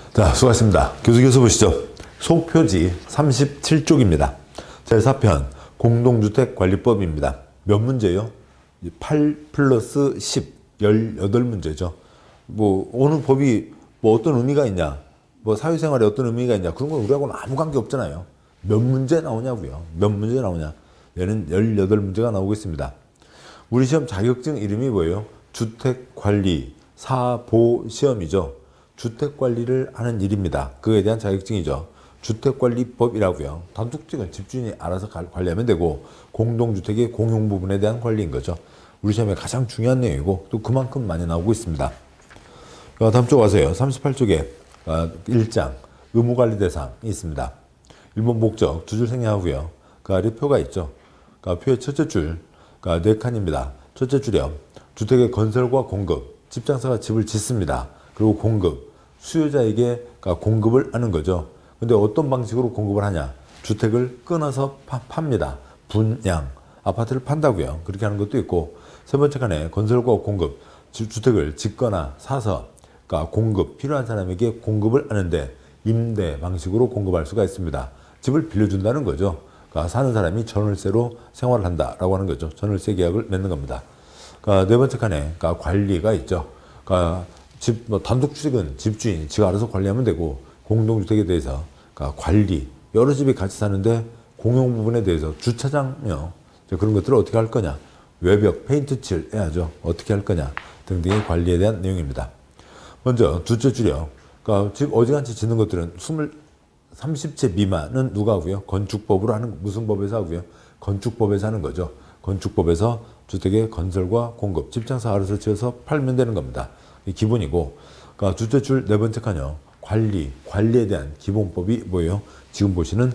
자, 수고하셨습니다. 교수 보시죠. 소표지 37쪽입니다. 제4편 공동주택관리법입니다. 몇 문제요? 8 플러스 10, 18문제죠. 어느 법이 어떤 의미가 있냐, 사회생활에 어떤 의미가 있냐, 그런 건 우리하고는 아무 관계 없잖아요. 몇 문제 나오냐고요. 몇 문제 나오냐. 얘는 18문제가 나오고 있습니다. 우리 시험 자격증 이름이 뭐예요? 주택관리 사보시험이죠. 주택관리를 하는 일입니다. 그에 대한 자격증이죠. 주택관리법이라고요. 단독주택은 집주인이 알아서 관리하면 되고, 공동주택의 공용 부분에 대한 관리인 거죠. 우리 시험에 가장 중요한 내용이고 또 그만큼 많이 나오고 있습니다. 다음 쪽 와서요. 38쪽에 1장 의무관리 대상이 있습니다. 1번 목적 두 줄 생략하고요. 그 아래 표가 있죠. 표의 첫째 줄 4칸입니다. 첫째 줄이요. 주택의 건설과 공급, 집장사가 집을 짓습니다. 그리고 공급, 수요자에게 공급을 하는 거죠. 근데 어떤 방식으로 공급을 하냐? 주택을 끊어서 팝니다. 분양, 아파트를 판다고요. 그렇게 하는 것도 있고, 세 번째 칸에 건설과 공급, 주택을 짓거나 사서 공급, 필요한 사람에게 공급을 하는데 임대 방식으로 공급할 수가 있습니다. 집을 빌려준다는 거죠. 사는 사람이 전월세로 생활을 한다라고 하는 거죠. 전월세 계약을 맺는 겁니다. 네 번째 칸에 관리가 있죠. 단독주택은 집주인이 지가 알아서 관리하면 되고, 공동주택에 대해서 관리, 여러 집이 같이 사는데 공용 부분에 대해서 주차장요, 그런 것들을 어떻게 할 거냐, 외벽, 페인트 칠 해야죠. 어떻게 할 거냐 등등의 관리에 대한 내용입니다. 먼저 둘째 줄이요. 집 어지간히 짓는 것들은 30채 미만은 누가 하고요? 건축법으로 하는, 무슨 법에서 하고요? 건축법에서 하는 거죠. 건축법에서 주택의 건설과 공급, 집장사 알아서 지어서 팔면 되는 겁니다. 이게 기본이고, 둘째 줄 네 번째 칸요. 관리에 대한 기본법이 뭐예요? 지금 보시는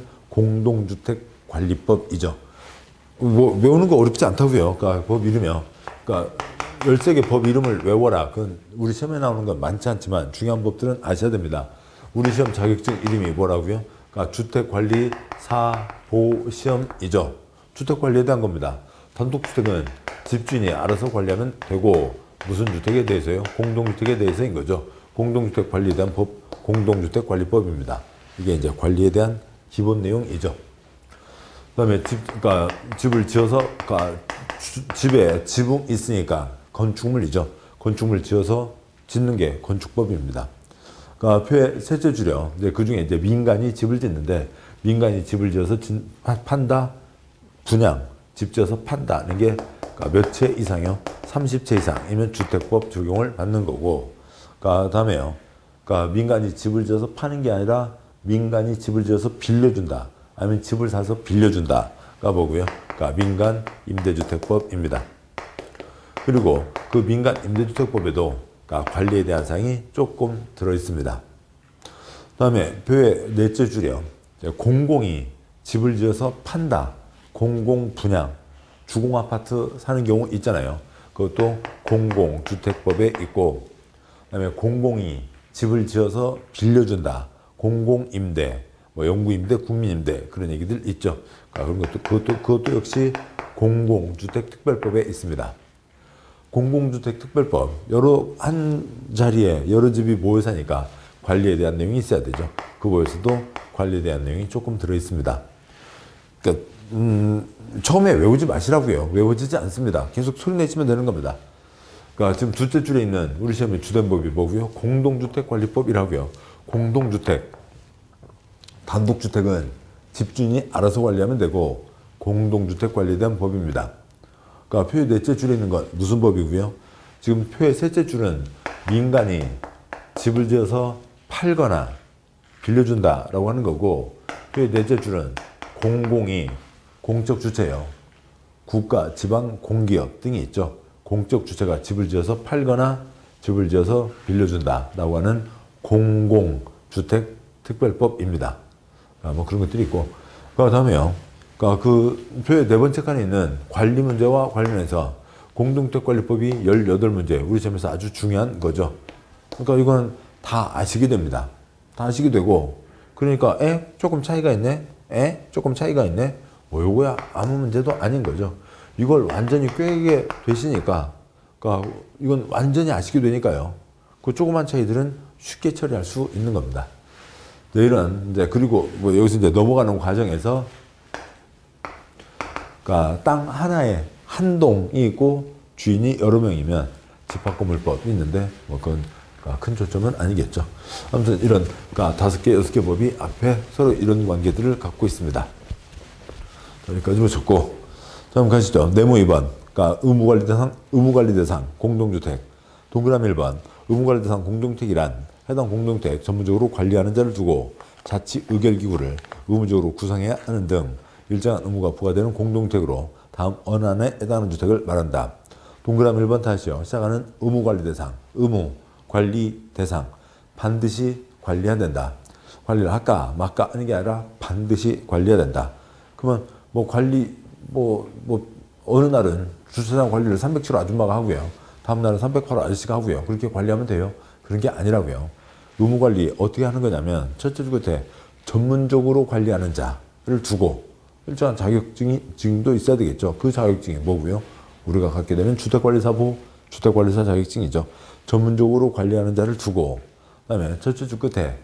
공동주택관리법이죠. 외우는 거 어렵지 않다고요. 법 이름이요. 13개 법 이름을 외워라. 그건 우리 시험에 나오는 건 많지 않지만 중요한 법들은 아셔야 됩니다. 우리 시험 자격증 이름이 뭐라고요? 주택관리 사보시험이죠. 주택관리에 대한 겁니다. 단독주택은 집주인이 알아서 관리하면 되고, 무슨 주택에 대해서요? 공동주택에 대해서인 거죠. 공동주택 관리에 대한 법, 공동주택관리법입니다. 이게 이제 관리에 대한 기본 내용이죠. 그 다음에 집을 지어서, 집에 지붕 있으니까 건축물이죠. 건축물 지어서 짓는 게 건축법입니다. 표의 셋째 줄이요. 그 중에 이제 민간이 집을 짓는데, 민간이 집을 지어서 판다, 분양, 집 지어서 판다는 게 몇 채 이상이요? 30채 이상이면 주택법 적용을 받는 거고, 다음에요. 민간이 집을 지어서 파는 게 아니라 민간이 집을 지어서 빌려준다. 아니면 집을 사서 빌려준다가 뭐고요? 민간 임대주택법입니다. 그리고 그 민간 임대주택법에도 관리에 대한 사항이 조금 들어있습니다. 그 다음에 표의 넷째 줄이요. 공공이 집을 지어서 판다. 공공분양. 주공아파트 사는 경우 있잖아요. 그것도 공공주택법에 있고, 그 다음에 공공이 집을 지어서 빌려준다. 공공임대, 영구임대, 국민임대, 그런 얘기들 있죠. 그런 그것도 역시 공공주택특별법에 있습니다. 공공주택특별법, 한 자리에 여러 집이 모여 사니까 관리에 대한 내용이 있어야 되죠. 그 법에서도 관리에 대한 내용이 조금 들어있습니다. 처음에 외우지 마시라고요. 외워지지 않습니다. 계속 소리 내시면 되는 겁니다. 지금 둘째 줄에 있는 우리 시험의 주된 법이 뭐고요? 공동주택관리법이라고요. 공동주택, 단독주택은 집주인이 알아서 관리하면 되고, 공동주택 관리에 대한 법입니다. 표의 넷째 줄에 있는 건 무슨 법이고요? 지금 표의 셋째 줄은 민간이 집을 지어서 팔거나 빌려준다라고 하는 거고, 표의 넷째 줄은 공공이 공적 주체요. 국가, 지방, 공기업 등이 있죠. 공적 주체가 집을 지어서 팔거나 집을 지어서 빌려준다라고 하는 공공주택특별법입니다. 그런 것들이 있고, 그 다음에요. 그 표의 네 번째 칸에 있는 관리 문제와 관련해서 공동주택관리법이 18문제, 우리 시험에서 아주 중요한 거죠. 이건 다 아시게 됩니다. 다 아시게 되고, 그러니까 조금 차이가 있네? 조금 차이가 있네? 요거야 아무 문제도 아닌 거죠. 이걸 완전히 꿰게 되시니까, 이건 완전히 아시게 되니까요. 그 조그만 차이들은 쉽게 처리할 수 있는 겁니다. 이런 이제 그리고 뭐 여기서 이제 넘어가는 과정에서 그러니까 땅 하나에 한 동이 있고 주인이 여러 명이면 집합건물법이 있는데 뭐 그건 큰 초점은 아니겠죠. 아무튼 이런 그러니까 5개, 6개 법이 앞에 서로 이런 관계들을 갖고 있습니다. 여기까지 보셨고, 다음 가시죠. 네모 2번. 그러니까 의무관리 대상 공동주택. 동그라미 1번. 의무관리 대상 공동주택이란 해당 공동주택 전문적으로 관리하는 자를 두고 자치 의결기구를 의무적으로 구성해야 하는 등 일정한 의무가 부과되는 공동주택으로 다음 어느 안에 해당하는 주택을 말한다. 동그라미 1번 다시요. 시작하는 의무관리 대상. 의무, 관리 대상. 반드시 관리해야 된다. 관리를 할까 말까 하는 게 아니라 반드시 관리해야 된다. 그러면 뭐 관리 어느 날은 주차장 관리를 307호 아줌마가 하고요. 다음 날은 308호 아저씨가 하고요. 그렇게 관리하면 돼요. 그런 게 아니라고요. 의무관리 어떻게 하는 거냐면 첫째 주 끝에 전문적으로 관리하는 자를 두고 일정한 자격증도 있어야 되겠죠. 그 자격증이 뭐고요? 우리가 갖게 되는 주택관리사부, 주택관리사 자격증이죠. 전문적으로 관리하는 자를 두고 그다음에 첫째 주 끝에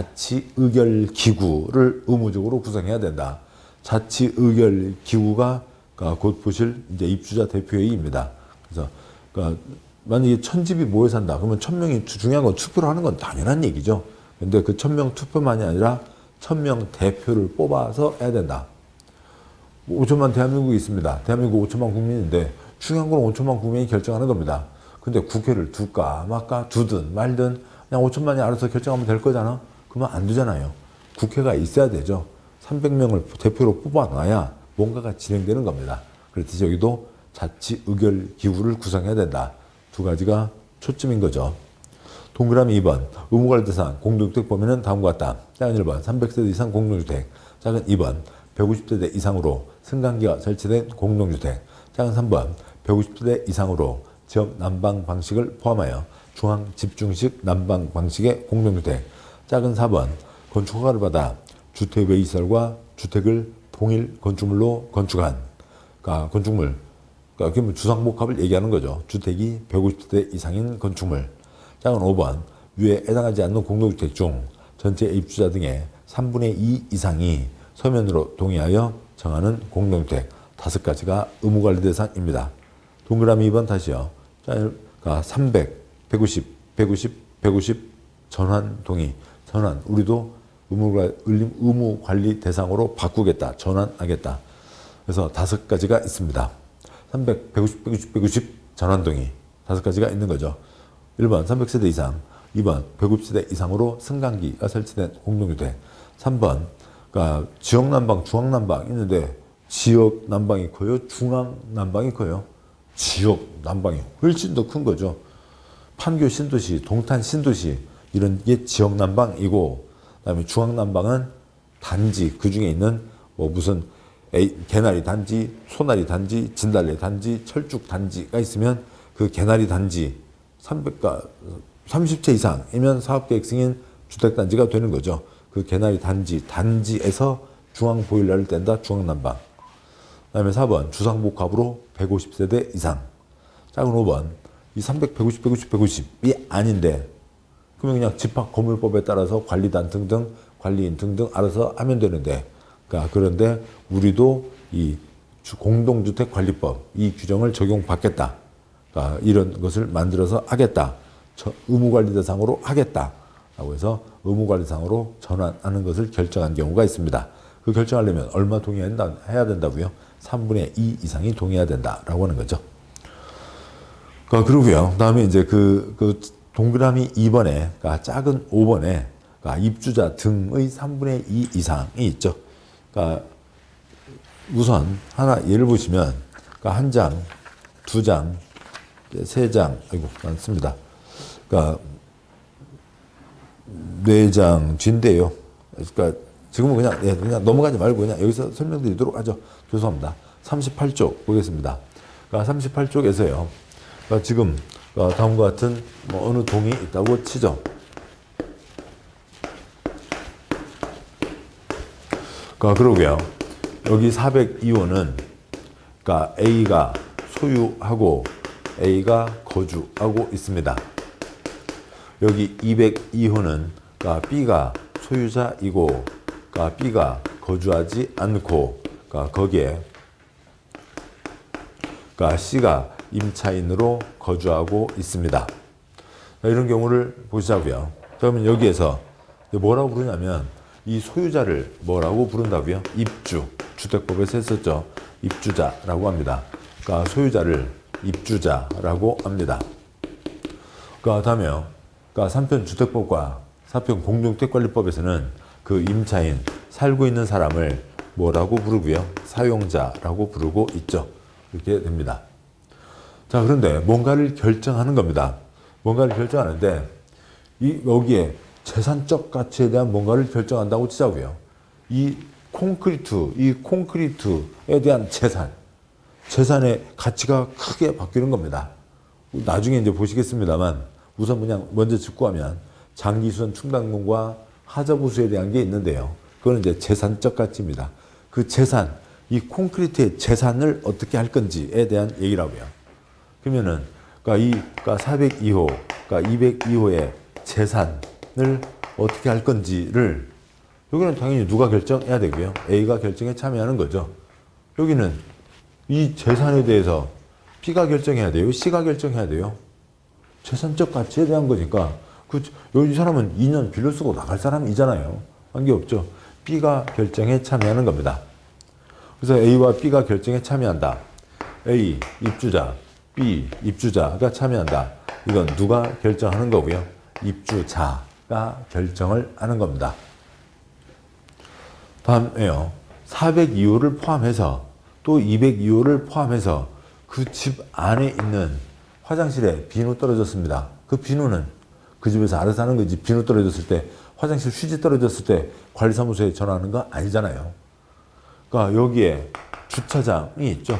자치의결기구를 의무적으로 구성해야 된다. 자치의결기구가 곧 보실 이제 입주자 대표회의입니다. 그래서 만약에 1000집이 모여 산다. 그러면 1000명이 중요한 건 투표를 하는 건 당연한 얘기죠. 근데 그 1000명 투표만이 아니라 1000명 대표를 뽑아서 해야 된다. 5천만 대한민국이 있습니다. 대한민국 5천만 국민인데 중요한 건 5천만 국민이 결정하는 겁니다. 근데 국회를 둘까 말까 두든 말든 그냥 5천만이 알아서 결정하면 될 거잖아. 그러면 안 되잖아요. 국회가 있어야 되죠. 300명을 대표로 뽑아놔야 뭔가가 진행되는 겁니다. 그렇듯이 여기도 자치의결기구를 구성해야 된다. 두 가지가 초점인 거죠. 동그라미 2번 의무관리 대상 공동주택 범위는 다음과 같다. 작은 1번 300세대 이상 공동주택. 작은 2번 150세대 이상으로 승강기가 설치된 공동주택. 작은 3번 150세대 이상으로 지역 난방 방식을 포함하여 중앙 집중식 난방 방식의 공동주택. 작은 4번 건축허가를 받아 주택 외이설과 주택을 동일 건축물로 건축한 건축물. 그러니까 주상복합을 얘기하는 거죠. 주택이 150세대 이상인 건축물. 작은 5번 위에 해당하지 않는 공동주택 중 전체 입주자 등의 3분의 2 이상이 서면으로 동의하여 정하는 공동주택. 5가지가 의무관리 대상입니다. 동그라미 2번 다시요. 300, 150 전환 동의. 전환 우리도 의무관리 대상으로 바꾸겠다. 전환하겠다. 그래서 5가지가 있습니다. 300, 150 전환 동의. 5가지가 있는 거죠. 1번 300세대 이상, 2번 150세대 이상으로 승강기가 설치된 공동주택. 3번 그러니까 지역난방, 중앙난방 있는데 지역난방이 커요? 중앙난방이 커요? 지역난방이 훨씬 더 큰 거죠. 판교 신도시, 동탄 신도시 이런 게 지역난방이고 그다음에 중앙난방은 단지 그 중에 있는 뭐 무슨 개나리 단지, 소나리 단지, 진달래 단지, 철쭉 단지가 있으면 그 개나리 단지 30채 이상이면 사업계획 승인 주택단지가 되는 거죠. 그 개나리 단지에서 중앙 보일러를 뗀다. 중앙난방. 그다음에 4번 주상복합으로 150세대 이상. 작은 5번 이 300, 150이 아닌데 그러면 그냥 집합건물법에 따라서 관리단 등등 관리인 등등 알아서 하면 되는데 그런데 우리도 이 공동주택관리법 이 규정을 적용받겠다. 이런 것을 만들어서 하겠다. 의무관리 대상으로 하겠다. 라고 해서 의무관리 대상으로 전환하는 것을 결정한 경우가 있습니다. 그 결정하려면 얼마 동의해야 된다고요? 3분의 2 이상이 동의해야 된다라고 하는 거죠. 그러고요. 다음에 이제 그 동그라미 2번에, 작은 5번에 입주자 등의 3분의 2 이상이 있죠. 우선 하나 예를 보시면 한 장, 두 장, 세 장, 아이고 많습니다. 네 장 뒤인데요. 지금은 그냥 넘어가지 말고 그냥 여기서 설명드리도록 하죠. 죄송합니다. 38쪽 보겠습니다. 38쪽에서요. 지금 다음과 같은 어느 동이 있다고 치죠. 그러고요. 여기 402호는 A가 소유하고 A가 거주하고 있습니다. 여기 202호는 그러니까 B가 소유자이고 그러니까 B가 거주하지 않고 그러니까 거기에 그러니까 C가 임차인으로 거주하고 있습니다. 이런 경우를 보시자고요. 그러면 여기에서 뭐라고 부르냐면 이 소유자를 뭐라고 부른다고요? 입주. 주택법에서 했었죠. 입주자라고 합니다. 그러니까 소유자를 입주자라고 합니다. 그러니까 다음에요. 그러니까 3편 주택법과 4편 공동주택관리법에서는 그 임차인, 살고 있는 사람을 뭐라고 부르고요? 사용자라고 부르고 있죠. 이렇게 됩니다. 자, 그런데 뭔가를 결정하는 겁니다. 뭔가를 결정하는데 여기에 재산적 가치에 대한 뭔가를 결정한다고 치자고요. 이 콘크리트에 대한 재산의 가치가 크게 바뀌는 겁니다. 나중에 이제 보시겠습니다만 우선 그냥 먼저 짚고 하면 장기수선 충당금과 하자보수에 대한 게 있는데요. 그거는 이제 재산적 가치입니다. 그 재산, 이 콘크리트의 재산을 어떻게 할 건지에 대한 얘기라고요. 그러면은 그러니까 402호, 그러니까 202호의 재산을 어떻게 할 건지를 여기는 당연히 누가 결정해야 되고요. A가 결정에 참여하는 거죠. 여기는 이 재산에 대해서 B가 결정해야 돼요. C가 결정해야 돼요. 재산적 가치에 대한 거니까 이 사람은 2년 빌려 쓰고 나갈 사람이잖아요. 관계없죠. B가 결정에 참여하는 겁니다. 그래서 A와 B가 결정에 참여한다. A, 입주자, B, 입주자가 참여한다. 이건 누가 결정하는 거고요. 입주자가 결정을 하는 겁니다. 다음에요. 402호를 포함해서 또 202호를 포함해서 그 집 안에 있는 화장실에 비누 떨어졌습니다. 그 비누는 그 집에서 알아서 하는 거지. 비누 떨어졌을 때, 화장실 휴지 떨어졌을 때 관리사무소에 전화하는 거 아니잖아요. 그러니까 여기에 주차장이 있죠.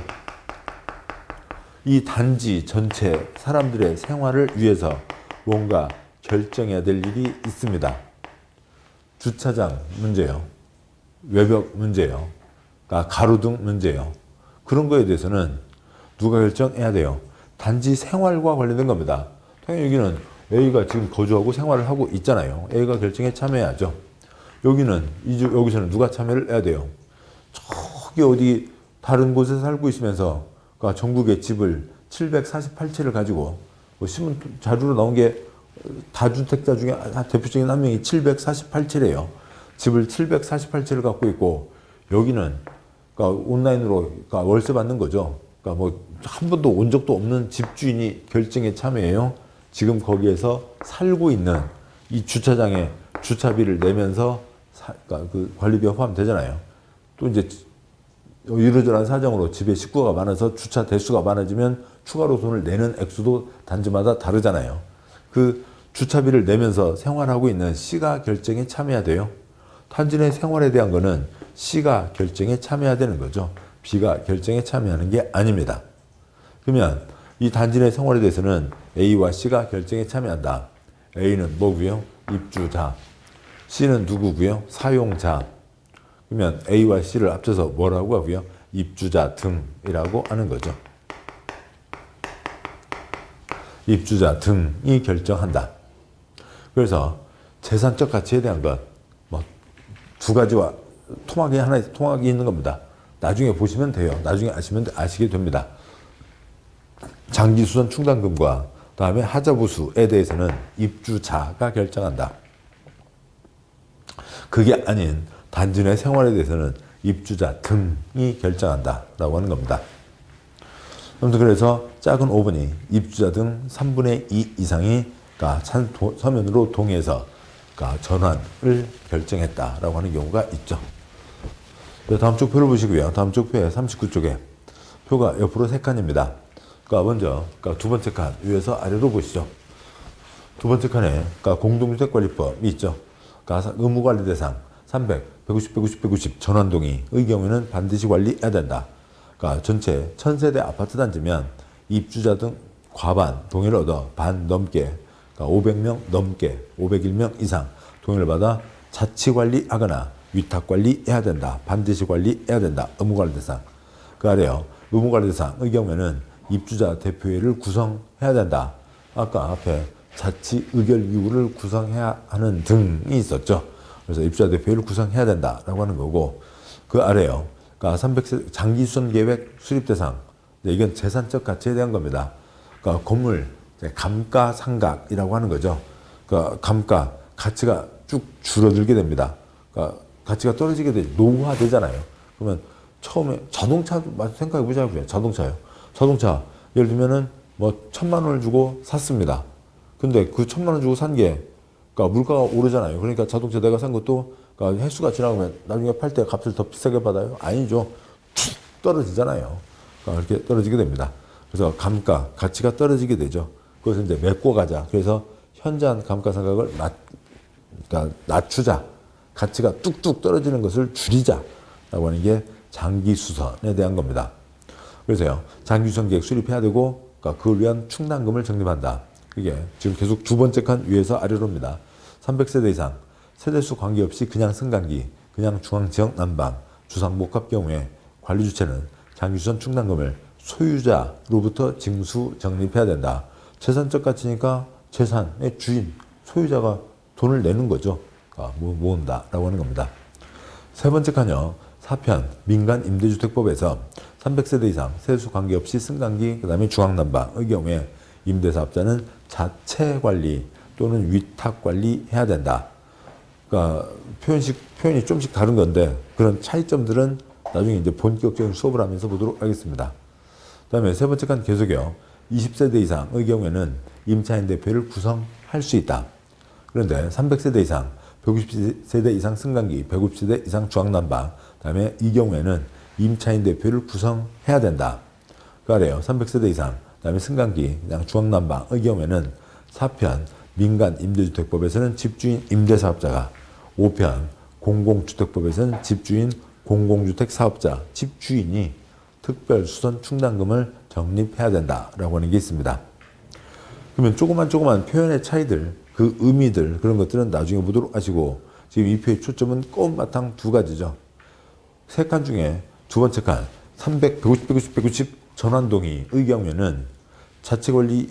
이 단지 전체 사람들의 생활을 위해서 뭔가 결정해야 될 일이 있습니다. 주차장 문제요. 외벽 문제요. 그러니까 가로등 문제요. 그런 거에 대해서는 누가 결정해야 돼요? 단지 생활과 관련된 겁니다. 당연히 여기는 A가 지금 거주하고 생활을 하고 있잖아요. A가 결정에 참여해야죠. 여기서는 누가 참여를 해야 돼요? 저기 어디 다른 곳에 살고 있으면서 그러니까 전국의 집을 748채를 가지고 신문 자료로 나온 게 다주택자 중에 대표적인 한 명이 748채래요. 집을 748채를 갖고 있고 여기는 그러니까 온라인으로 그러니까 월세 받는 거죠. 그러니까 뭐 한 번도 온 적도 없는 집주인이 결정에 참여해요. 지금 거기에서 살고 있는 이 주차장에 주차비를 내면서 그러니까 그 관리비가 포함되잖아요. 또 이제 이러저러한 사정으로 집에 식구가 많아서 주차 대수가 많아지면 추가로 돈을 내는 액수도 단지마다 다르잖아요. 그 주차비를 내면서 생활하고 있는 C가 결정에 참여해야 돼요. 단지 내 생활에 대한 거는 C가 결정에 참여해야 되는 거죠. B가 결정에 참여하는 게 아닙니다. 그러면 이 단지 내 생활에 대해서는 A와 C가 결정에 참여한다. A는 뭐고요? 입주자. C는 누구고요? 사용자. 그러면 A와 C를 합쳐서 뭐라고 하고요? 입주자 등이라고 하는 거죠. 입주자 등이 결정한다. 그래서 재산적 가치에 대한 것, 뭐 두 가지와 통합이 있는 겁니다. 나중에 보시면 돼요. 나중에 아시게 됩니다. 장기수선 충당금과 다음에 하자보수에 대해서는 입주자가 결정한다. 그게 아닌 단지 내 생활에 대해서는 입주자 등이 결정한다라고 하는 겁니다. 아무튼 그래서 작은 5번이 입주자 등 3분의 2 이상이 서면으로 동의해서 전환을 결정했다라고 하는 경우가 있죠. 다음 쪽 표를 보시고요. 다음 쪽 표에 39쪽에 표가 옆으로 3칸입니다. 먼저 두 번째 칸 위에서 아래로 보시죠. 두 번째 칸에 공동주택관리법이 있죠. 의무관리 대상 300, 150, 150, 150 전환동의의 경우에는 반드시 관리해야 된다. 전체 1000세대 아파트 단지면 입주자 등 과반 동의를 얻어 반 넘게 500명 넘게 501명 이상 동의를 받아 자치관리하거나 위탁관리해야 된다. 반드시 관리해야 된다. 의무관리 대상. 그 아래요. 의무관리 대상의 경우에는 입주자 대표회를 구성해야 된다. 아까 앞에 자치의결기구를 구성해야 하는 등이 있었죠. 그래서 입주자 대표회를 구성해야 된다라고 하는 거고, 그 아래요. 그러니까 300세 장기수선 계획 수립 대상. 이건 재산적 가치에 대한 겁니다. 그러니까 건물 감가상각이라고 하는 거죠. 그러니까 감가 가치가 쭉 줄어들게 됩니다. 그러니까 가치가 떨어지게 되죠. 노후화되잖아요. 그러면 처음에 자동차 생각해 보자고요. 자동차요. 자동차 예를 들면은 뭐 1,000만 원을 주고 샀습니다. 근데 그 1,000만 원 주고 산 게 그러니까 물가가 오르잖아요. 그러니까 자동차 내가 산 것도 그러니까 횟수가 지나가면 나중에 팔 때 값을 더 비싸게 받아요? 아니죠. 툭 떨어지잖아요. 그러니까 이렇게 떨어지게 됩니다. 그래서 감가 가치가 떨어지게 되죠. 그것을 이제 메꿔 가자. 그래서 현저한 감가상각을 그러니까 낮추자. 가치가 뚝뚝 떨어지는 것을 줄이자라고 하는 게 장기수선에 대한 겁니다. 그래서요, 장기수선 계획 수립해야 되고, 그러니까 그걸 위한 충당금을 적립한다. 그게 지금 계속 두 번째 칸 위에서 아래로입니다. 300세대 이상, 세대수 관계없이 그냥 승강기, 그냥 중앙지역 난방, 주상복합 경우에 관리주체는 장기수선 충당금을 소유자로부터 징수 적립해야 된다. 재산적 가치니까 재산의 주인, 소유자가 돈을 내는 거죠. 모은다라고 하는 겁니다. 세 번째 칸요. 4편 민간임대주택법에서 300세대 이상 세수 관계없이 승강기 그다음에 중앙난방의 경우에 임대사업자는 자체관리 또는 위탁관리 해야 된다. 그러니까 표현이 좀씩 다른 건데 그런 차이점들은 나중에 이제 본격적인 수업을 하면서 보도록 하겠습니다. 그다음에 세 번째 칸 계속이요. 20세대 이상의 경우에는 임차인 대표를 구성할 수 있다. 그런데 300세대 이상 150세대 이상 승강기, 150세대 이상 중앙난방, 그다음에 이 경우에는 임차인 대표를 구성해야 된다. 그 아래요. 300세대 이상, 그다음에 승강기, 그냥 중앙난방의 경우에는 4편 민간임대주택법에서는 집주인 임대사업자가, 5편 공공주택법에서는 집주인 공공주택사업자, 집주인이 특별수선 충당금을 적립해야 된다라고 하는 게 있습니다. 그러면 조그만 표현의 차이들, 그 의미들 그런 것들은 나중에 보도록 하시고 지금 이 표의 초점은 꽃바탕 두 가지죠. 세 칸 중에 두 번째 칸 300, 150 전환동의의 경우에는 자치관리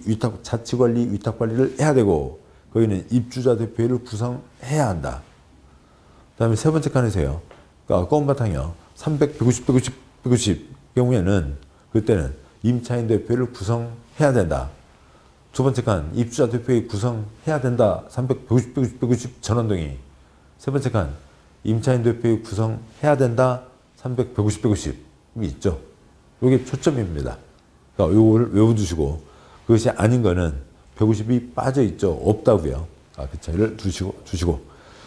위탁관리를 해야 되고 거기는 입주자 대표회를 구성해야 한다. 그 다음에 세 번째 칸에서요. 그러니까 꽃바탕이요. 300, 150 경우에는 그때는 임차인 대표회를 구성해야 된다. 두 번째 칸 입주자 대표회의 구성해야 된다. 300, 150 전환동의. 세 번째 칸 임차인 대표회의 구성해야 된다. 300, 150이 있죠. 이게 초점입니다. 그러니까 이걸 외워두시고 그것이 아닌 거는 150이 빠져 있죠. 없다고요. 그 차이를 두시고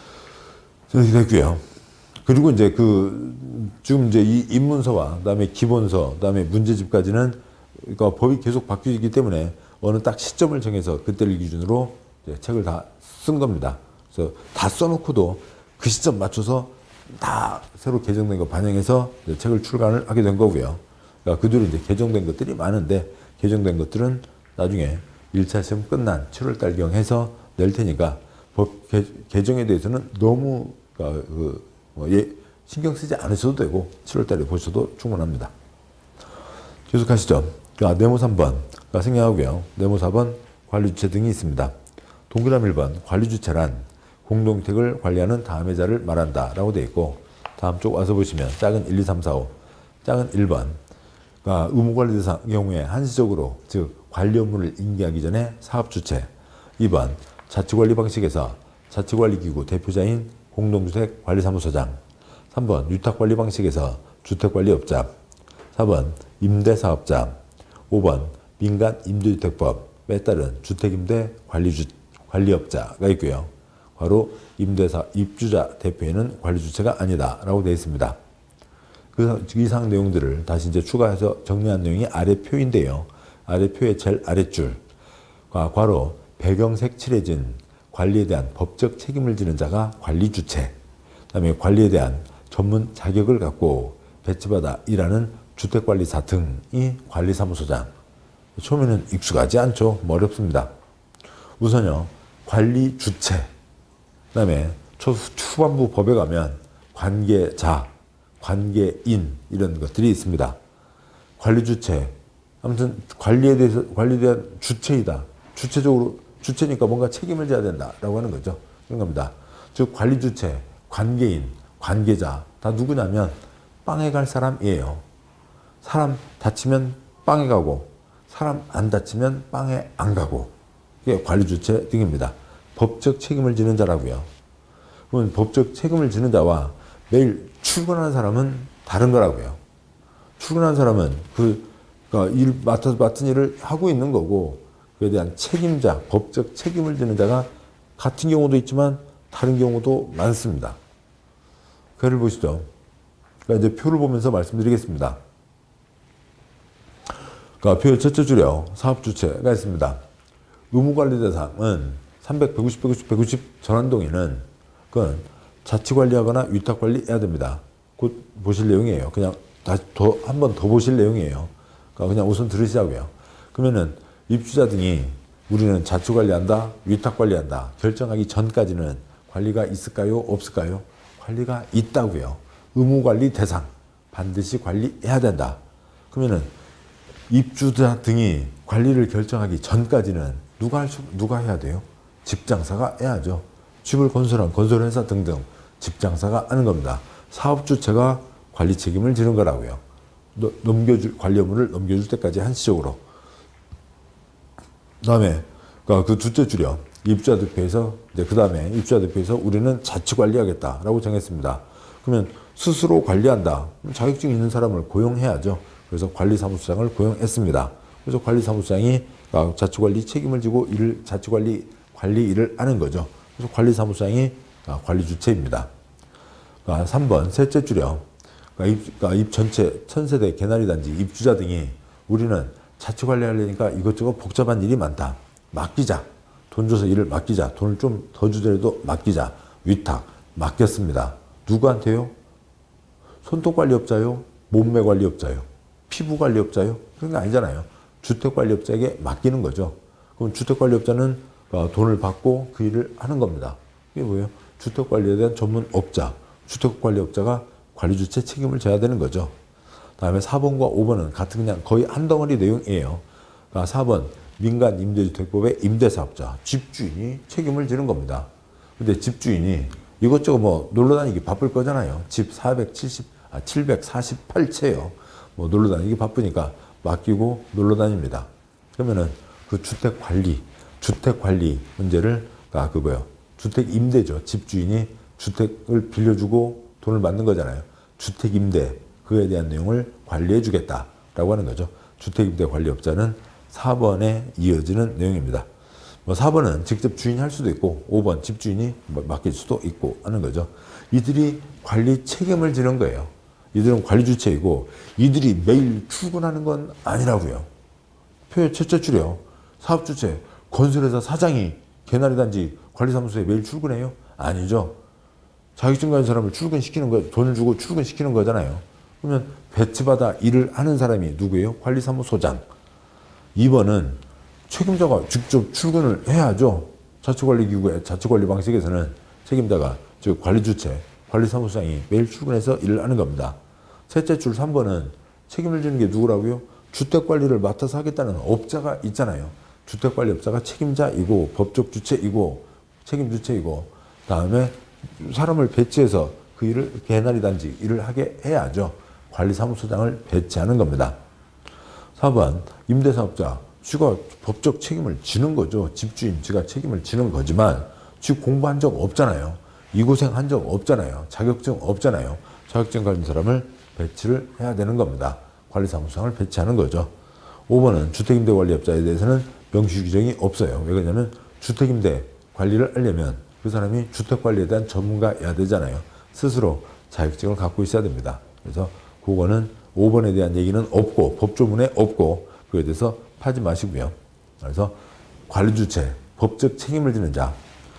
이렇게 됐고요. 그리고 이제 지금 이제 이 입문서와 그다음에 기본서, 그다음에 문제집까지는 그러니까 법이 계속 바뀌기 때문에 어느 딱 시점을 정해서 그때를 기준으로 이제 책을 다 쓴 겁니다. 그래서 다 써놓고도 그 시점 맞춰서 다 새로 개정된 거 반영해서 이제 책을 출간을 하게 된 거고요. 그러니까 그 뒤로 이제 개정된 것들이 많은데 개정된 것들은 나중에 1차 시험 끝난 7월달경 해서 낼 테니까 법 개정에 대해서는 너무 신경 쓰지 않으셔도 되고 7월달에 보셔도 충분합니다. 계속 하시죠. 네모 3번 생략하고요. 네모 4번 관리주체 등이 있습니다. 동그라미 1번 관리주체란 공동주택을 관리하는 다음의 자를 말한다 라고 되어 있고 다음 쪽 와서 보시면 작은 1, 2, 3, 4, 5 작은 1번 의무관리 대상 경우에 한시적으로 즉 관리 업무를 인계하기 전에 사업주체 2번 자치관리 방식에서 자치관리기구 대표자인 공동주택관리사무소장 3번 위탁관리 방식에서 주택관리업자 4번 임대사업자 5번 민간임대주택법에 따른 주택임대관리업자가 있고요. 바로 입주자 대표회는 관리주체가 아니다 라고 되어 있습니다. 그 이상 내용들을 다시 이제 추가해서 정리한 내용이 아래 표인데요. 아래 표의 제일 아랫줄 괄호 배경색 칠해진 관리에 대한 법적 책임을 지는 자가 관리주체 그 다음에 관리에 대한 전문 자격을 갖고 배치받아 일하는 주택관리사 등이 관리사무소장. 처음에는 익숙하지 않죠. 어렵습니다. 우선요. 관리주체 그 다음에 초반부 법에 가면 관계자, 관계인 이런 것들이 있습니다. 관리주체 아무튼 관리에 대한 주체이다. 주체적으로 주체니까 뭔가 책임을 져야 된다라고 하는 거죠. 그런 겁니다. 즉 관리 주체, 관계인, 관계자 다 누구냐면 빵에 갈 사람이에요. 사람 다치면 빵에 가고 사람 안 다치면 빵에 안 가고 이게 관리 주체 등입니다. 법적 책임을 지는 자라고요. 그러면 법적 책임을 지는 자와 매일 출근하는 사람은 다른 거라고요. 출근하는 사람은 맡은 일을 하고 있는 거고 그에 대한 책임자, 법적 책임을 지는 자가 같은 경우도 있지만 다른 경우도 많습니다. 표를 보시죠. 그러니까 이제 표를 보면서 말씀드리겠습니다. 그러니까 표 첫째 줄에 사업주체가 있습니다. 의무관리 대상은 300, 190, 190, 190 전환동의는 그건 자치관리하거나 위탁관리해야 됩니다. 곧 보실 내용이에요. 그냥 다시 한 번 더 보실 내용이에요. 그러니까 그냥 우선 들으시자고요. 그러면은 입주자 등이 우리는 자치관리한다, 위탁관리한다 결정하기 전까지는 관리가 있을까요? 없을까요? 관리가 있다고요. 의무관리 대상 반드시 관리해야 된다. 그러면은 입주자 등이 관리를 결정하기 전까지는 누가 해야 돼요? 집장사가 해야죠. 집을 건설한 건설회사 등등 집장사가 하는 겁니다. 사업주체가 관리 책임을 지는 거라고요. 관리 업무를 넘겨줄 때까지 한시적으로. 그 다음에 그 둘째 줄이요. 입주자 대표에서 그 다음에 입주자 대표에서 우리는 자치관리하겠다라고 정했습니다. 그러면 스스로 관리한다. 자격증 있는 사람을 고용해야죠. 그래서 관리사무소장을 고용했습니다. 그래서 관리사무소장이 자치관리 책임을 지고 관리 일을 하는 거죠. 그래서 관리사무소장이 관리 주체입니다. 3번 셋째 줄이요. 입 전체 천세대 개나리 단지 입주자 등이 우리는 자치관리하려니까 이것저것 복잡한 일이 많다. 맡기자. 돈 줘서 일을 맡기자. 돈을 좀 더 주더라도 맡기자. 위탁. 맡겼습니다. 누구한테요? 손톱관리업자요? 몸매관리업자요? 피부관리업자요? 그런 게 아니잖아요. 주택관리업자에게 맡기는 거죠. 그럼 주택관리업자는 돈을 받고 그 일을 하는 겁니다. 이게 뭐예요? 주택관리에 대한 전문업자. 주택관리업자가 관리주체 책임을 져야 되는 거죠. 다음에 4번과 5번은 같은 그냥 거의 한 덩어리 내용이에요. 4번 민간임대주택법의 임대사업자, 집주인이 책임을 지는 겁니다. 근데 집주인이 이것저것 놀러 다니기 바쁠 거잖아요. 집 748채요. 놀러 다니기 바쁘니까 맡기고 놀러 다닙니다. 그러면은 그 주택관리 문제를 주택임대죠. 집주인이 주택을 빌려주고 돈을 받는 거잖아요. 주택임대 그에 대한 내용을 관리해 주겠다라고 하는 거죠. 주택임대 관리업자는 4번에 이어지는 내용입니다. 4번은 직접 주인이 할 수도 있고 5번 집주인이 맡길 수도 있고 하는 거죠. 이들이 관리 책임을 지는 거예요. 이들은 관리 주체이고 이들이 매일 출근하는 건 아니라고요. 표의 첫째 줄이요. 사업주체, 건설회사 사장이 개나리 단지 관리사무소에 매일 출근해요? 아니죠. 자격증 가진 사람을 출근시키는 거, 돈을 주고 출근시키는 거잖아요. 그러면 배치받아 일을 하는 사람이 누구예요? 관리사무소장. 2번은 책임자가 직접 출근을 해야죠. 자치관리기구의 자치관리 방식에서는 책임자가, 즉 관리주체, 관리사무소장이 매일 출근해서 일을 하는 겁니다. 셋째 줄 3번은 책임을 지는 게 누구라고요? 주택관리를 맡아서 하겠다는 업자가 있잖아요. 주택관리업자가 책임자이고 법적 주체이고 책임주체이고 다음에 사람을 배치해서 그 일을 개나리 단지 일을 하게 해야죠. 관리사무소장을 배치하는 겁니다. 4번 임대사업자 쥐가 법적 책임을 지는 거죠. 집주인 쥐가 책임을 지는 거지만 쥐 공부한 적 없잖아요. 이 고생 한 적 없잖아요. 자격증 없잖아요. 자격증 가진 사람을 배치를 해야 되는 겁니다. 관리사무소장을 배치하는 거죠. 5번은 주택임대관리업자에 대해서는 명시 규정이 없어요. 왜 그러냐면 주택임대 관리를 하려면 그 사람이 주택관리에 대한 전문가여야 되잖아요. 스스로 자격증을 갖고 있어야 됩니다. 그래서 그거는 5번에 대한 얘기는 없고 법조문에 없고 그에 대해서 파지 마시고요. 그래서 관리주체, 법적 책임을 지는 자,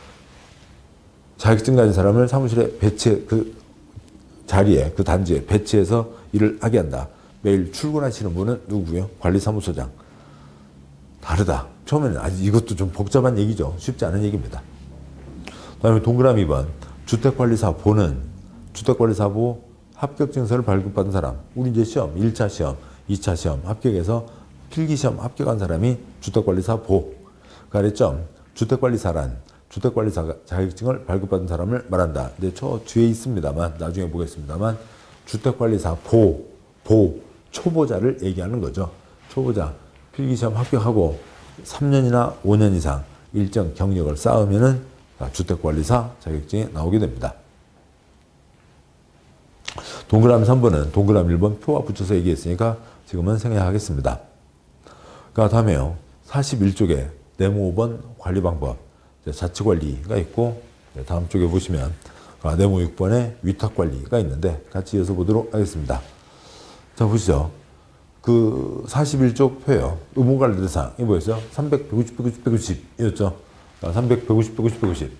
자격증 가진 사람을 사무실에 그 자리에, 그 단지에 배치해서 일을 하게 한다. 매일 출근하시는 분은 누구고요? 관리사무소장. 다르다. 처음에는 아직 이것도 좀 복잡한 얘기죠. 쉽지 않은 얘기입니다. 그 다음에 동그라미 2번. 주택관리사보는 주택관리사보 합격증서를 발급받은 사람. 우리 이제 시험, 1차 시험, 2차 시험 합격해서 필기시험 합격한 사람이 주택관리사보. 가래점. 주택관리사란 주택관리사 자격증을 발급받은 사람을 말한다. 근데 저 뒤에 있습니다만 나중에 보겠습니다만 주택관리사 초보자를 얘기하는 거죠. 초보자 필기시험 합격하고 3년이나 5년 이상 일정 경력을 쌓으면은 주택관리사 자격증이 나오게 됩니다. 동그라미 3번은 동그라미 1번 표와 붙여서 얘기했으니까 지금은 생략하겠습니다. 그 다음에요. 41쪽에 네모 5번 관리 방법 자치관리가 있고 다음 쪽에 보시면 네모 6번에 위탁관리가 있는데 같이 이어서 보도록 하겠습니다. 자 보시죠. 그 41쪽 표요. 의무관리 대상 이 뭐였어요? 300, 150, 150, 150 이었죠. 300, 150, 150, 150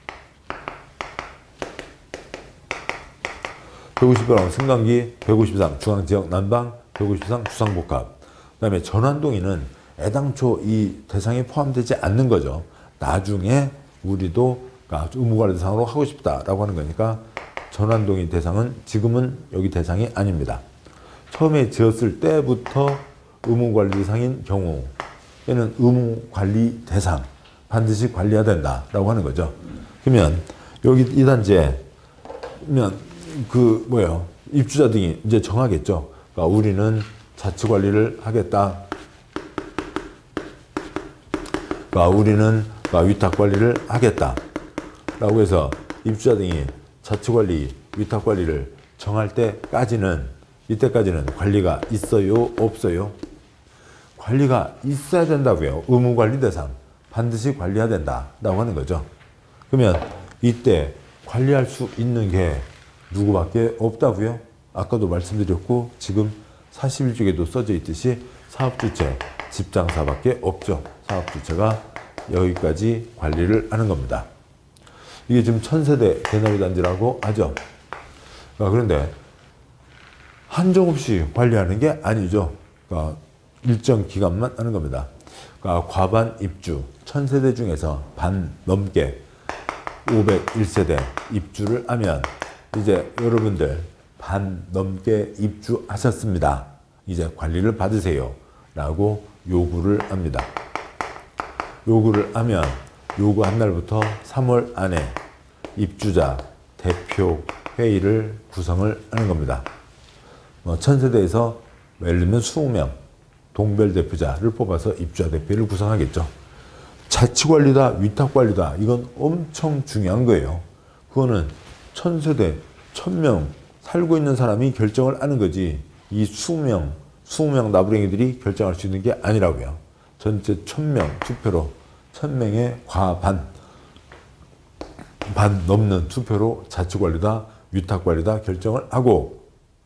150이라고 승강기 153 중앙지역 난방 153 주상복합 그 다음에 전환동의는 애당초 이 대상에 포함되지 않는 거죠. 나중에 우리도 의무관리 대상으로 하고 싶다라고 하는 거니까 전환동의 대상은 지금은 여기 대상이 아닙니다. 처음에 지었을 때부터 의무관리 대상인 경우 얘는 의무관리 대상 반드시 관리해야 된다라고 하는 거죠. 그러면 여기 이 단지에 그 뭐예요? 입주자 등이 이제 정하겠죠. 그러니까 우리는 자치관리를 하겠다. 그러니까 우리는 위탁관리를 하겠다. 라고 해서 입주자 등이 자치관리, 위탁관리를 정할 때까지는 이때까지는 관리가 있어요? 없어요? 관리가 있어야 된다고요. 의무관리 대상. 반드시 관리해야 된다라고 하는 거죠. 그러면 이때 관리할 수 있는 게 누구밖에 없다고요? 아까도 말씀드렸고 지금 41쪽에도 써져 있듯이 사업주체, 집장사밖에 없죠. 사업주체가 여기까지 관리를 하는 겁니다. 이게 지금 1000세대 대나무 단지라고 하죠. 그런데 한정없이 관리하는 게 아니죠. 일정 기간만 하는 겁니다. 과반 입주 1000세대 중에서 반 넘게 501세대 입주를 하면 이제 여러분들 반 넘게 입주하셨습니다. 이제 관리를 받으세요. 라고 요구를 합니다. 요구를 하면 요구한 날부터 3월 안에 입주자 대표 회의를 구성을 하는 겁니다. 1000세대에서 예를 들면 20명 동별 대표자를 뽑아서 입주자 대표를 구성하겠죠. 자치관리다 위탁관리다 이건 엄청 중요한 거예요. 그거는 1000세대 1000명 살고 있는 사람이 결정을 하는 거지 이 20명 나부랭이들이 결정할 수 있는 게 아니라고요. 전체 1000명 투표로 1000명의 과반 반 넘는 투표로 자치관리다 위탁관리다 결정을 하고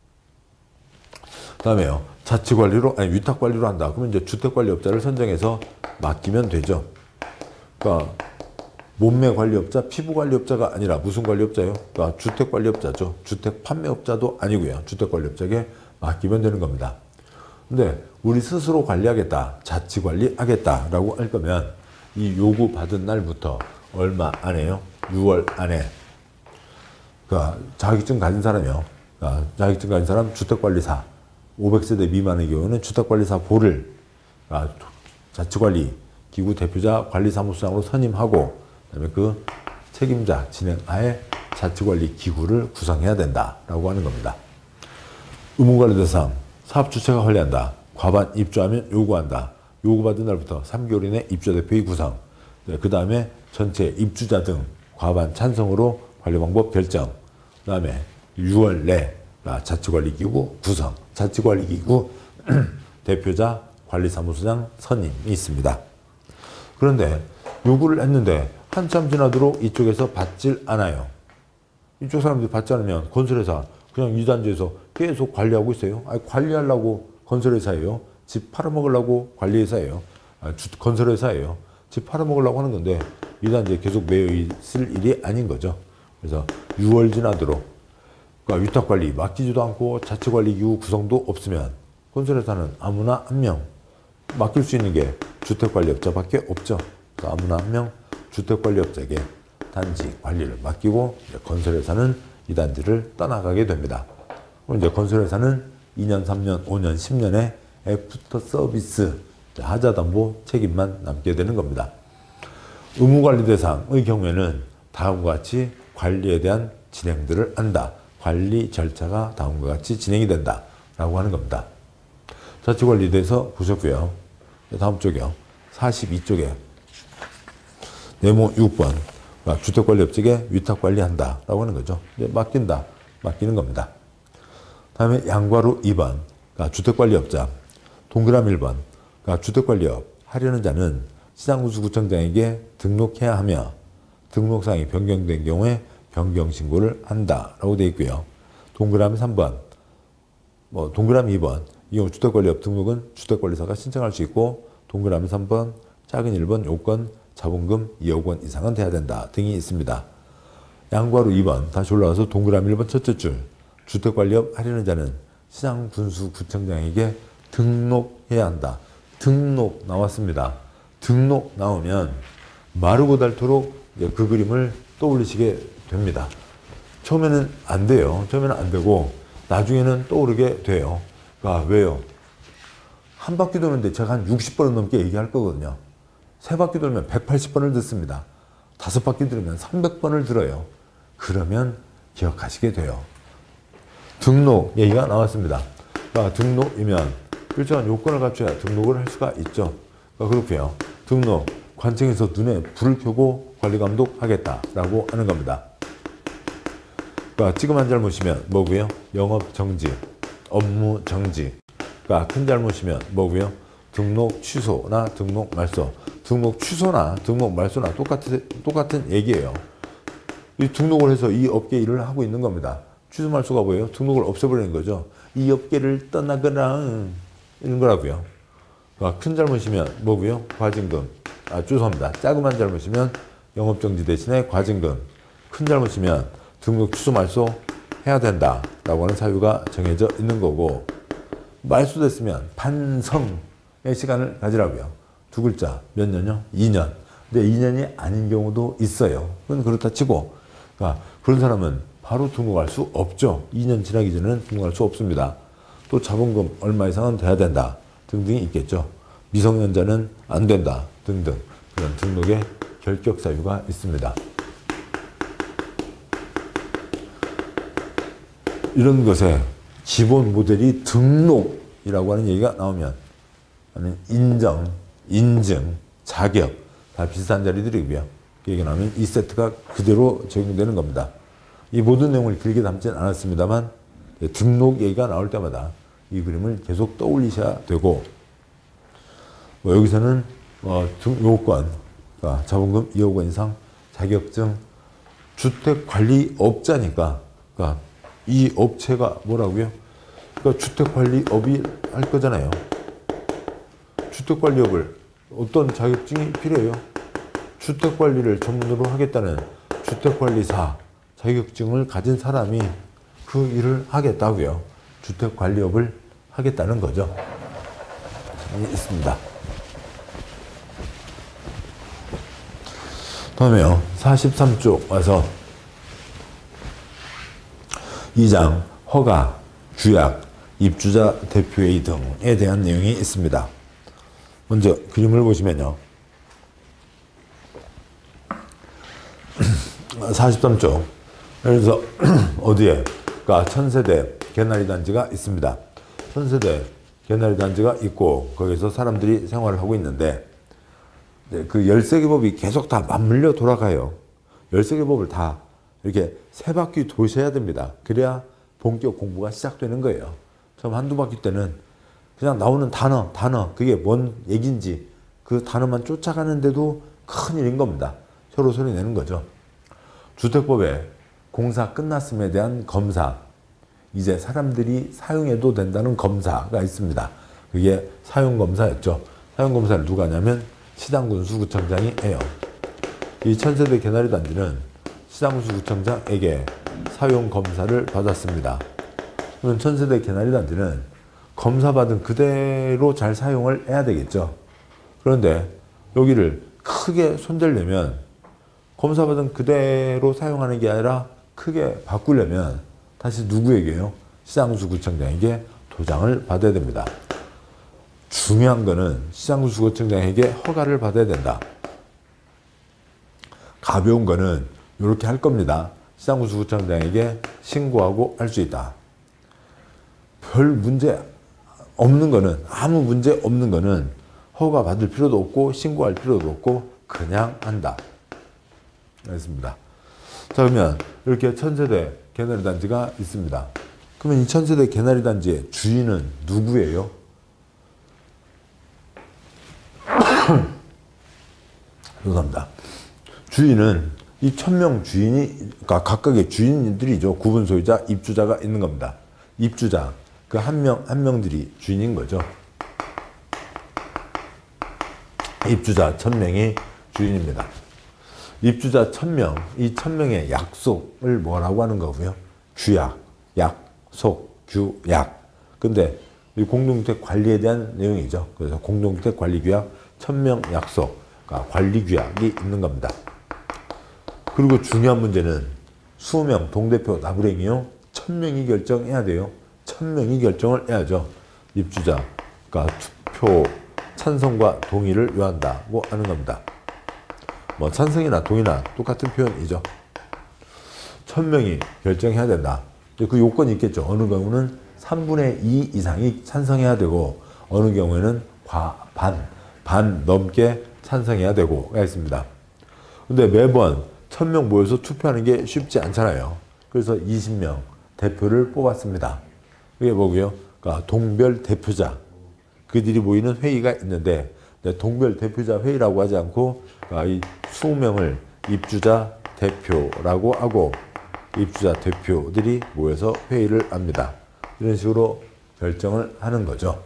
그 다음에요. 위탁관리로 한다. 그러면 이제 주택관리업자를 선정해서 맡기면 되죠. 그러니까 몸매관리업자, 피부관리업자가 아니라 무슨 관리업자예요? 그러니까 주택관리업자죠. 주택판매업자도 아니고요. 주택관리업자에게 맡기면 되는 겁니다. 근데 우리 스스로 관리하겠다, 자치관리하겠다라고 할 거면 이 요구 받은 날부터 얼마 안에요? 6월 안에 그러니까 자격증 가진 사람이요. 그러니까 자격증 가진 사람 주택관리사 500세대 미만의 경우는 주택관리사 보를 자치관리 기구 대표자 관리사무소장으로 선임하고 그다음에 그 책임자 진행하에 자치관리 기구를 구성해야 된다라고 하는 겁니다. 의무관리 대상 사업주체가 관리한다. 과반 입주하면 요구한다. 요구받은 날부터 3개월 이내 입주자 대표의 구성. 그 다음에 전체 입주자 등 과반 찬성으로 관리 방법 결정. 그 다음에 6월 내 자치관리기구 구성. 자치관리기구 대표자 관리사무소장 선임이 있습니다. 그런데 요구를 했는데 한참 지나도록 이쪽에서 받질 않아요. 이쪽 사람들이 받지 않으면 건설회사 그냥 이 단지에서 계속 관리하고 있어요. 관리하려고 건설회사예요. 집 팔아먹으려고 관리회사예요. 건설회사예요. 집 팔아먹으려고 하는 건데 이 단지에 계속 매여 있을 일이 아닌 거죠. 그래서 6월 지나도록 그러니까 위탁관리 맡기지도 않고 자치관리기구 구성도 없으면 건설회사는 아무나 한 명 맡길 수 있는 게 주택관리업자밖에 없죠. 그러니까 아무나 한 명 주택관리업자에게 단지 관리를 맡기고 이제 건설회사는 이 단지를 떠나가게 됩니다. 그럼 이제 건설회사는 2년, 3년, 5년, 10년의 애프터 서비스 하자담보 책임만 남게 되는 겁니다. 의무관리 대상의 경우에는 다음과 같이 관리에 대한 진행들을 한다. 관리 절차가 다음과 같이 진행이 된다. 라고 하는 겁니다. 자치관리에 대해서 보셨고요. 다음 쪽이요. 42쪽에 네모 6번. 주택관리업체에 위탁관리한다. 라고 하는 거죠. 맡긴다. 맡기는 겁니다. 다음에 양괄호 2번. 주택관리업자. 동그라미 1번. 주택관리업 하려는 자는 시장군수구청장에게 등록해야 하며 등록사항이 변경된 경우에 변경신고를 한다라고 되어 있고요. 동그라미 3번, 동그라미 2번, 이 경우 주택관리업 등록은 주택관리사가 신청할 수 있고 동그라미 3번, 작은 1번 요건 자본금 2억 원 이상은 돼야 된다 등이 있습니다. 양괄호 2번 다시 올라와서 동그라미 1번 첫째 줄 주택관리업 하려는 자는 시장군수구청장에게 등록해야 한다. 등록 나왔습니다. 등록 나오면 마르고 닳도록 그 그림을 떠올리시게 됩니다. 처음에는 안 돼요. 처음에는 안 되고 나중에는 떠오르게 돼요. 왜요? 한 바퀴 도는데 제가 한 60번은 넘게 얘기할 거거든요. 세 바퀴 돌면 180번을 듣습니다. 다섯 바퀴 들으면 300번을 들어요. 그러면 기억하시게 돼요. 등록 얘기가 나왔습니다. 등록이면 일정한 요건을 갖춰야 등록을 할 수가 있죠. 그렇고요. 등록, 관청에서 눈에 불을 켜고 관리감독하겠다라고 하는 겁니다. 지금 한 잘못이면 뭐고요? 영업 정지, 업무 정지. 큰 잘못이면 뭐고요? 등록 취소나 등록 말소. 등록 취소나 등록 말소나 똑같은 얘기예요. 이 등록을 해서 이 업계 일을 하고 있는 겁니다. 취소 말소가 뭐예요? 등록을 없애버리는 거죠. 이 업계를 떠나거나 이런 거라고요. 큰 잘못이면 뭐고요? 과징금. 죄송합니다. 자그만 잘못이면 영업정지 대신에 과징금. 큰 잘못이면 등록 취소 말소 해야 된다라고 하는 사유가 정해져 있는 거고, 말소됐으면 반성의 시간을 가지라고요. 두 글자 몇 년요? 2년. 근데 2년이 아닌 경우도 있어요. 그건 그렇다 치고, 그런 사람은 바로 등록할 수 없죠. 2년 지나기 전에는 등록할 수 없습니다. 또 자본금 얼마 이상은 돼야 된다 등등이 있겠죠. 미성년자는 안 된다 등등 그런 등록의 결격 사유가 있습니다. 이런 것에 기본 모델이 등록이라고 하는 얘기가 나오면 인정, 인증, 자격 다 비슷한 자리들이고요. 그 얘기 나오면 이 세트가 그대로 적용되는 겁니다. 이 모든 내용을 길게 담지는 않았습니다만 등록 얘기가 나올 때마다 이 그림을 계속 떠올리셔야 되고, 여기서는 요건, 자본금 2억 원 이상, 자격증, 주택관리업자니까, 이 업체가 뭐라고요? 주택관리업이 할 거잖아요. 주택관리업을 어떤 자격증이 필요해요? 주택관리를 전문으로 하겠다는 주택관리사 자격증을 가진 사람이 그 일을 하겠다고요. 주택관리업을 하겠다는 거죠. 있습니다. 다음에요. 43쪽 와서 2장 허가, 규약, 입주자 대표회의 등에 대한 내용이 있습니다. 먼저 그림을 보시면요. 43쪽. 예를 들어서 어디에? 천세대 개나리 단지가 있습니다. 천세대 개나리 단지가 있고 거기서 사람들이 생활을 하고 있는데 그 13개 법이 계속 다 맞물려 돌아가요. 13개 법을 다 이렇게 세 바퀴 도셔야 됩니다. 그래야 본격 공부가 시작되는 거예요. 처음 한두 바퀴 때는 그냥 나오는 단어 그게 뭔 얘기인지 그 단어만 쫓아가는데도 큰일인 겁니다. 서로 소리 내는 거죠. 주택법에 공사 끝났음에 대한 검사, 이제 사람들이 사용해도 된다는 검사가 있습니다. 그게 사용검사였죠. 사용검사를 누가 하냐면 시장군수구청장이 해요. 이 천세대 개나리 단지는 시장군수구청장에게 사용검사를 받았습니다. 그러면 천세대 개나리 단지는 검사받은 그대로 잘 사용을 해야 되겠죠. 그런데 여기를 크게 손대려면 검사받은 그대로 사용하는 게 아니라 크게 바꾸려면 다시 누구에게요? 시장군수구청장에게 도장을 받아야 됩니다. 중요한 거는 시장군수구청장에게 허가를 받아야 된다. 가벼운 거는 이렇게 할 겁니다. 시장구수구청장에게 신고하고 할 수 있다. 별 문제 없는 거는, 아무 문제 없는 거는 허가 받을 필요도 없고 신고할 필요도 없고 그냥 한다. 알겠습니다. 자, 그러면 이렇게 천세대 개나리 단지가 있습니다. 그러면 이 천세대 개나리 단지의 주인은 누구예요? 죄송합니다. 주인은 이 1000명 주인이, 그러니까 각각의 주인들이죠. 구분 소유자, 입주자가 있는 겁니다. 입주자, 그 한 명, 한 명들이 주인인 거죠. 입주자 1000명이 주인입니다. 입주자 1000명, 이 1000명의 약속을 뭐라고 하는 거고요? 규약, 약속, 규약. 근데 이 공동주택 관리에 대한 내용이죠. 그래서 공동주택 관리 규약, 1000명 약속, 그러니까 관리 규약이 있는 겁니다. 그리고 중요한 문제는 20명 동대표 나부랭이요. 1000명이 결정해야 돼요. 1000명이 결정을 해야죠. 입주자, 그러니까 투표 찬성과 동의를 요한다고 하는 겁니다. 뭐 찬성이나 동의나 똑같은 표현이죠. 1000명이 결정해야 된다. 그 요건이 있겠죠. 어느 경우는 3분의 2 이상이 찬성해야 되고 어느 경우에는 반 넘게 찬성해야 되고가 있습니다. 근데 매번 1000명 모여서 투표하는 게 쉽지 않잖아요. 그래서 20명 대표를 뽑았습니다. 이게 뭐고요? 그러니까 동별 대표자. 그들이 모이는 회의가 있는데 동별 대표자 회의라고 하지 않고 이 20명을 입주자 대표라고 하고 입주자 대표들이 모여서 회의를 합니다. 이런 식으로 결정을 하는 거죠.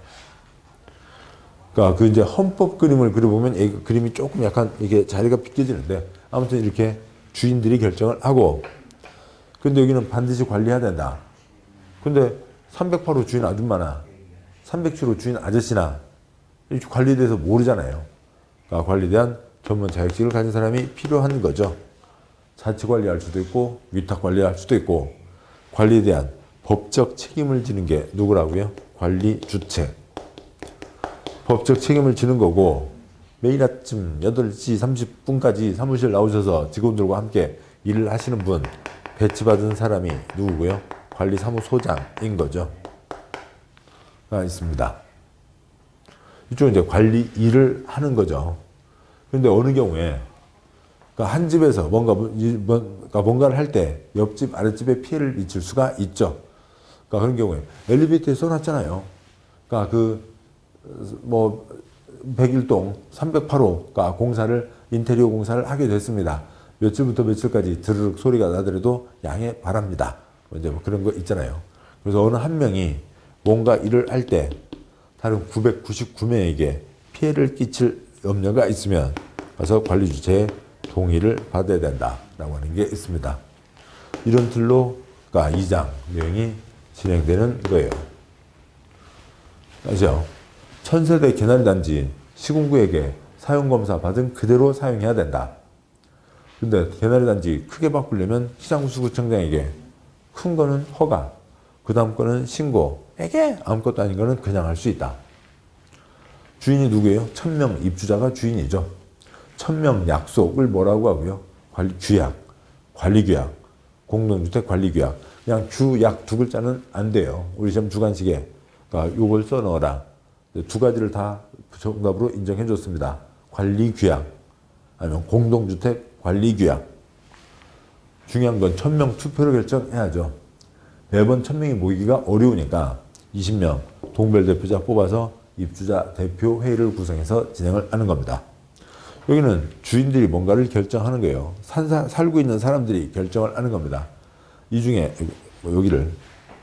그러니까 그 이제 헌법 그림을 그려보면 이 그림이 조금 약간 이게 자리가 비껴지는데 아무튼 이렇게 주인들이 결정을 하고 근데 여기는 반드시 관리해야 된다. 근데 308호 주인 아줌마나 307호 주인 아저씨나 관리에 대해서 모르잖아요. 그러니까 관리에 대한 전문 자격증을 가진 사람이 필요한 거죠. 자치 관리할 수도 있고 위탁 관리할 수도 있고 관리에 대한 법적 책임을 지는 게 누구라고요? 관리 주체. 법적 책임을 지는 거고 매일 아침 8시 30분까지 사무실 나오셔서 직원들과 함께 일을 하시는 분 배치받은 사람이 누구고요? 관리사무소장인 거죠. 가 있습니다. 이쪽은 이제 관리 일을 하는 거죠. 그런데 어느 경우에 그러니까 한 집에서 뭔가를 할 때 옆집 아랫집에 피해를 미칠 수가 있죠. 그러니까 그런 경우에 엘리베이터에 써놨잖아요. 그러니까 그 뭐 101동 308호가 공사를 인테리어 공사를 하게 됐습니다. 며칠부터 며칠까지 드르륵 소리가 나더라도 양해 바랍니다. 이제 뭐 그런 거 있잖아요. 그래서 어느 한 명이 뭔가 일을 할 때 다른 999명에게 피해를 끼칠 염려가 있으면 가서 관리 주체의 동의를 받아야 된다라고 하는 게 있습니다. 이런 틀로 2장 내용이 진행되는 거예요. 아시죠? 천세대 개나리 단지 시군구에게 사용검사 받은 그대로 사용해야 된다. 근데 개나리 단지 크게 바꾸려면 시장구수구청장에게 큰 거는 허가, 그 다음 거는 신고에게 아무것도 아닌 거는 그냥 할 수 있다. 주인이 누구예요? 1000명 입주자가 주인이죠. 1000명 약속을 뭐라고 하고요? 관리규약, 관리규약, 공동주택 관리규약. 그냥 규약 두 글자는 안 돼요. 우리 시험 주관식에 그러니까 요걸 써 넣어라. 두 가지를 다 정답으로 인정해 줬습니다. 관리규약 아니면 공동주택 관리규약. 중요한 건 1000명 투표로 결정해야죠. 매번 1000명이 모이기가 어려우니까 20명 동별 대표자 뽑아서 입주자 대표 회의를 구성해서 진행을 하는 겁니다. 여기는 주인들이 뭔가를 결정하는 거예요. 살고 있는 사람들이 결정을 하는 겁니다. 이 중에 여기를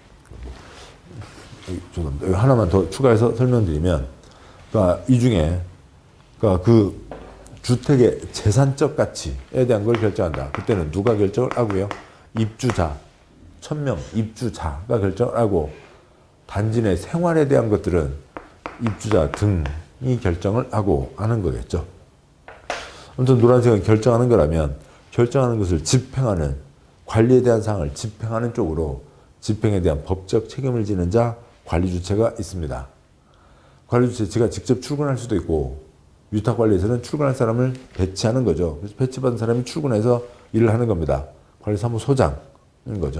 하나만 더 추가해서 설명드리면, 그러니까 이 중에 그러니까 그 주택의 재산적 가치에 대한 걸 결정한다. 그때는 누가 결정을 하고요? 입주자, 1000명 입주자가 결정을 하고 단지 내 생활에 대한 것들은 입주자 등이 결정을 하고 하는 거겠죠. 아무튼 노란색은 결정하는 거라면 결정하는 것을 집행하는 관리에 대한 사항을 집행하는 쪽으로 집행에 대한 법적 책임을 지는 자 관리 주체가 있습니다. 관리 주체 제가 직접 출근할 수도 있고 위탁관리에서는 출근할 사람을 배치하는 거죠. 그래서 배치받은 사람이 출근해서 일을 하는 겁니다. 관리사무소장인 거죠.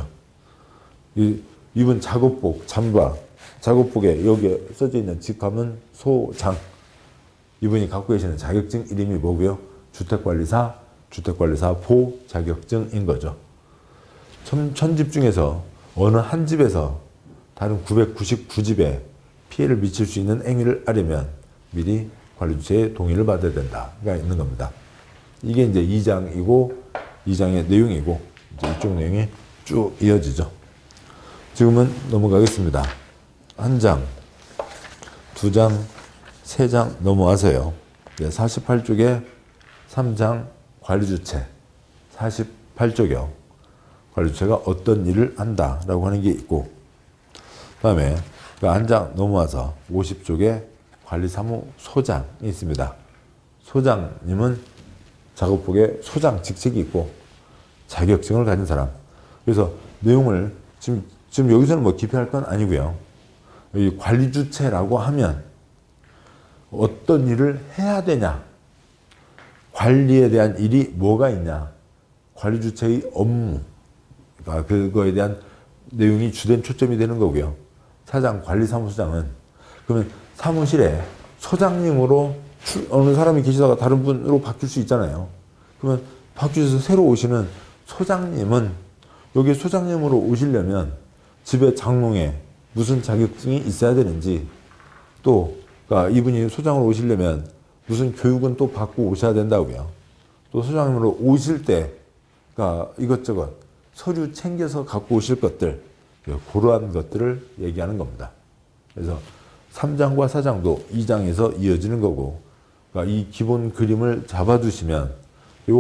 입은 작업복, 잠바, 작업복에 여기에 써져 있는 직함은 소장. 이분이 갖고 계시는 자격증 이름이 뭐고요? 주택관리사, 주택관리사보 자격증인 거죠. 1000집 중에서 어느 한 집에서 다른 999집에 피해를 미칠 수 있는 행위를 하려면 미리 관리주체의 동의를 받아야 된다가 있는 겁니다. 이게 이제 2장이고 2장의 내용이고 이제 이쪽 내용이 쭉 이어지죠. 지금은 넘어가겠습니다. 1장, 2장, 3장 넘어와서요. 48쪽에 3장 관리주체, 48쪽이요. 관리주체가 어떤 일을 한다라고 하는 게 있고, 그 다음에 한 장 넘어와서 50쪽에 관리사무소장이 있습니다. 소장님은 작업복에 소장 직책이 있고 자격증을 가진 사람. 그래서 내용을 지금 여기서는 뭐 기피할 건 아니고요. 이 관리주체라고 하면 어떤 일을 해야 되냐, 관리에 대한 일이 뭐가 있냐, 관리주체의 업무, 그러니까 그거에 대한 내용이 주된 초점이 되는 거고요. 사장, 관리사무소장은 그러면 사무실에 소장님으로 어느 사람이 계시다가 다른 분으로 바뀔 수 있잖아요. 그러면 바뀌어서 새로 오시는 소장님은 여기 소장님으로 오시려면 집에 장롱에 무슨 자격증이 있어야 되는지, 또 그러니까 이분이 소장으로 오시려면 무슨 교육은 또 받고 오셔야 된다고요. 또 소장님으로 오실 때 그러니까 이것저것 서류 챙겨서 갖고 오실 것들, 그러한 것들을 얘기하는 겁니다. 그래서 3장과 4장도 2장에서 이어지는 거고, 그러니까 이 기본 그림을 잡아두시면 요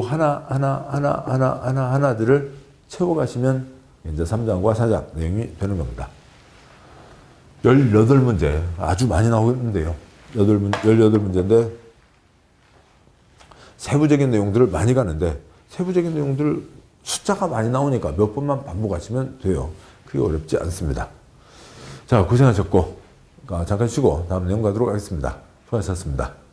하나들을 채워가시면 이제 3장과 4장 내용이 되는 겁니다. 18문제, 아주 많이 나오는데요. 18문제인데 세부적인 내용들을 많이 가는데, 세부적인 내용들 숫자가 많이 나오니까 몇 번만 반복하시면 돼요. 그게 어렵지 않습니다. 자, 고생하셨고 잠깐 쉬고 다음 내용 가도록 하겠습니다. 수고하셨습니다.